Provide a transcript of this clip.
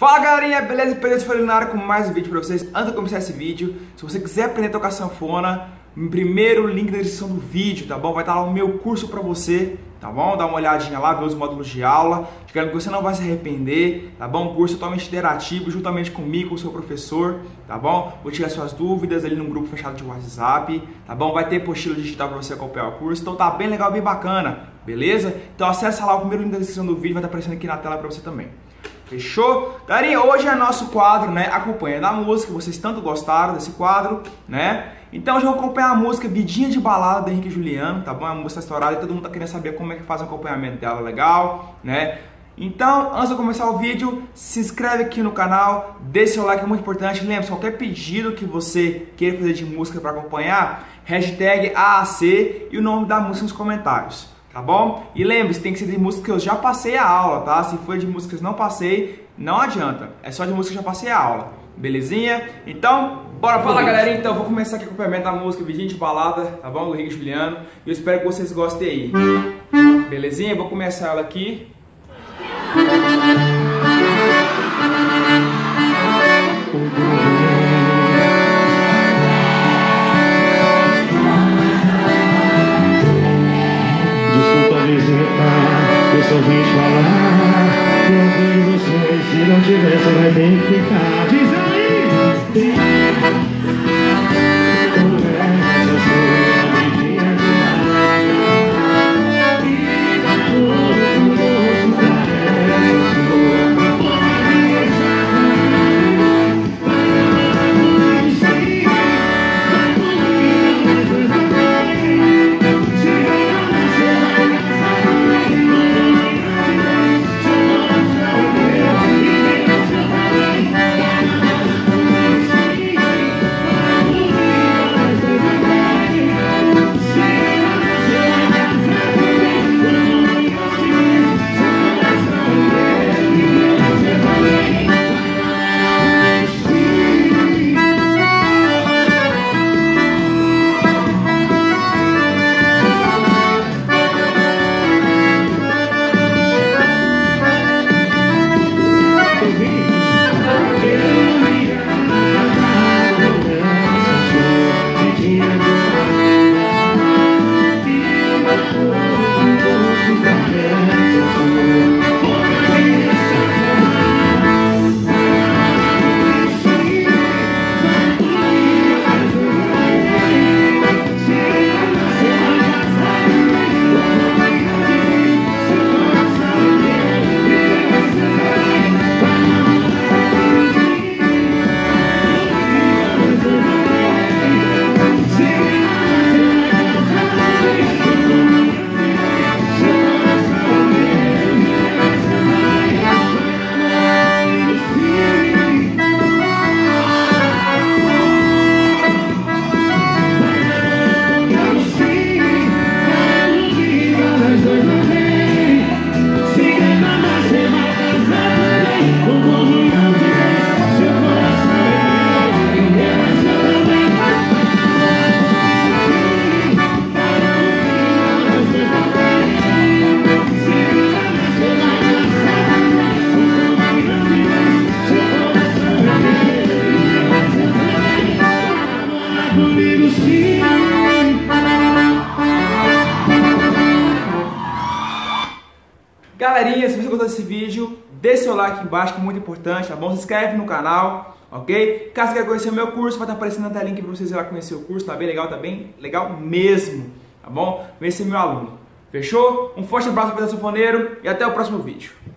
Fala galerinha, beleza? Pedro Esfolinário com mais um vídeo pra vocês. Antes de começar esse vídeo, se você quiser aprender a tocar sanfona, primeiro link na descrição do vídeo, tá bom? Vai estar lá o meu curso pra você, tá bom? Dá uma olhadinha lá, ver os módulos de aula. Garanto que você não vai se arrepender, tá bom? Um curso totalmente interativo, juntamente comigo, com o seu professor, tá bom? Vou tirar suas dúvidas ali num grupo fechado de WhatsApp, tá bom? Vai ter apostila digital pra você acompanhar o curso, então tá bem legal, bem bacana, beleza? Então acessa lá o primeiro link na descrição do vídeo, vai estar aparecendo aqui na tela pra você também. Fechou? Galerinha, hoje é nosso quadro, né? Acompanhando a música, vocês tanto gostaram desse quadro, né? Então hoje eu vou acompanhar a música Vidinha de Balada da Henrique e Juliano, tá bom? É uma música estourada e todo mundo tá querendo saber como é que faz o acompanhamento dela legal, né? Então, antes de eu começar o vídeo, se inscreve aqui no canal, deixa seu like, é muito importante. Lembre-se, qualquer pedido que você queira fazer de música para acompanhar, hashtag AAC e o nome da música nos comentários. Tá bom? E lembre-se, tem que ser de música que eu já passei a aula, tá? Se for de músicas que não passei, não adianta. É só de música que eu já passei a aula. Belezinha? Então, bora falar, galerinha. Então, eu vou começar aqui com o acompanhamento da música Vidinha de Balada, tá bom? Do Henrique e Juliano. E eu espero que vocês gostem aí. Belezinha? Eu vou começar ela aqui. Eu só vim falar, eu ouvi você, se não tiver você vai ter que ficar. Diz aí! Galerinha, se você gostou desse vídeo, deixe seu like aqui embaixo, que é muito importante, tá bom? Se inscreve no canal, ok? Caso você queira conhecer o meu curso, vai estar aparecendo na telinha aqui pra vocês ir lá conhecer o curso, tá bem legal, tá bem legal mesmo, tá bom? Vem ser meu aluno, fechou? Um forte abraço para o sanfoneiro e até o próximo vídeo.